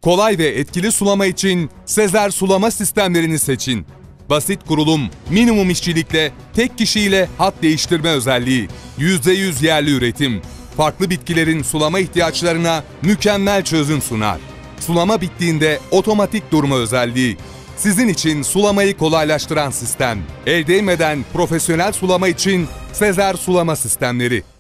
Kolay ve etkili sulama için Sezer sulama sistemlerini seçin. Basit kurulum, minimum işçilikle, tek kişiyle hat değiştirme özelliği, %100 yerli üretim, farklı bitkilerin sulama ihtiyaçlarına mükemmel çözüm sunar. Sulama bittiğinde otomatik durma özelliği, sizin için sulamayı kolaylaştıran sistem. El değmeden profesyonel sulama için Sezer sulama sistemleri.